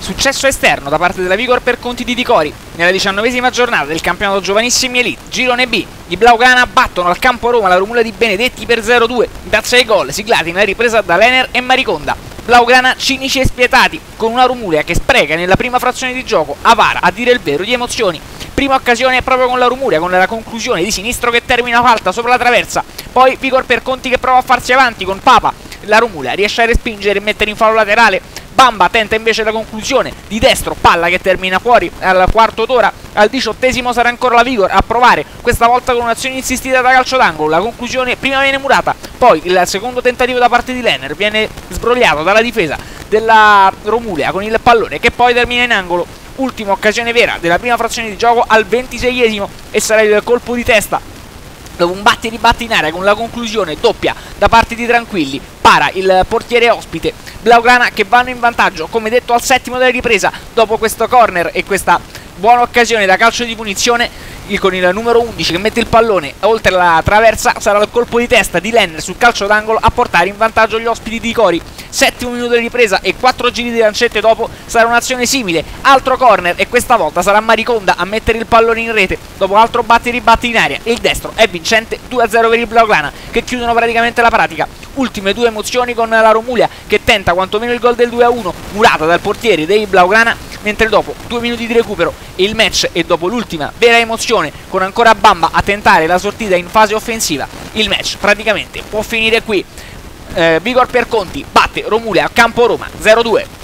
Successo esterno da parte della Vigor per conti di Dicori. Nella 19ª giornata del campionato giovanissimi Elite, girone B, i Blaugrana battono al campo Roma la Romula di Benedetti per 0-2 grazie ai gol siglati nella ripresa da Lener e Mariconda. Blaugrana cinici e spietati, con una Romulea che spreca nella prima frazione di gioco, avara a dire il vero di emozioni. Prima occasione proprio con la Romulea, con la conclusione di sinistro che termina falta sopra la traversa. Poi Vigor per conti che prova a farsi avanti con Papa. La Romulea riesce a respingere e mettere in fallo laterale. Bamba tenta invece la conclusione di destro, palla che termina fuori al quarto d'ora. Al 18° sarà ancora la Vigor a provare, questa volta con un'azione insistita da calcio d'angolo. La conclusione prima viene murata, poi il secondo tentativo da parte di Lener viene sbrogliato dalla difesa della Romulea con il pallone che poi termina in angolo. Ultima occasione vera della prima frazione di gioco al 26° e sarà il colpo di testa dopo un batti e ribatti in area con la conclusione doppia da parte di Tranquilli. Para il portiere ospite. Blaugrana che vanno in vantaggio, come detto, al 7° della ripresa dopo questo corner e questa buona occasione da calcio di punizione. Con il numero 11 che mette il pallone oltre la traversa sarà il colpo di testa di Lenner sul calcio d'angolo a portare in vantaggio gli ospiti di Cori. 7° minuto di ripresa e 4 giri di lancette dopo sarà un'azione simile, altro corner e questa volta sarà Mariconda a mettere il pallone in rete dopo altro batti e ribatti in aria e il destro è vincente. 2-0 per il Blaugrana che chiudono praticamente la pratica. Ultime due emozioni con la Romulea che tenta quantomeno il gol del 2-1 murata dal portiere dei Blaugrana, mentre dopo 2 minuti di recupero il match e dopo l'ultima vera emozione con ancora Bamba a tentare la sortita in fase offensiva, il match praticamente può finire qui. Vigor per conti batte Romulea a campo Roma 0-2.